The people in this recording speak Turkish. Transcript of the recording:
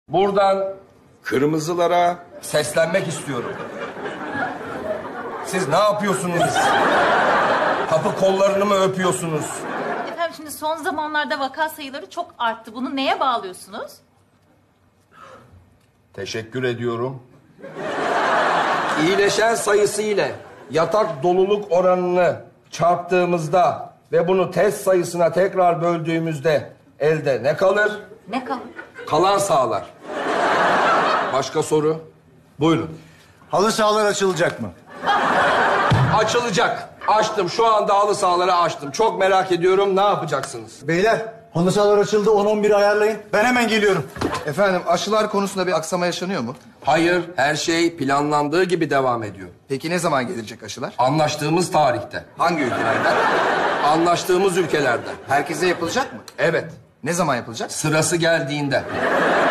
Buradan kırmızılara seslenmek istiyorum. Siz ne yapıyorsunuz? Kapı kollarını mı öpüyorsunuz? Efendim şimdi son zamanlarda vaka sayıları çok arttı. Bunu neye bağlıyorsunuz? Teşekkür ediyorum. İyileşen sayısı ile yatak doluluk oranını çarptığımızda ve bunu test sayısına tekrar böldüğümüzde elde ne kalır? Ne kalır? Kalan sağlar. Başka soru? Buyurun. Halı sahalar açılacak mı? Açılacak. Açtım. Şu anda halı sahaları açtım. Çok merak ediyorum. Ne yapacaksınız? Beyler, halı sahalar açıldı. 10-11 ayarlayın. Ben hemen geliyorum. Efendim aşılar konusunda bir aksama yaşanıyor mu? Hayır, her şey planlandığı gibi devam ediyor. Peki ne zaman gelecek aşılar? Anlaştığımız tarihte. Hangi ülkelerden? Anlaştığımız ülkelerden. Herkese yapılacak mı? Evet. Ne zaman yapılacak? Sırası geldiğinde.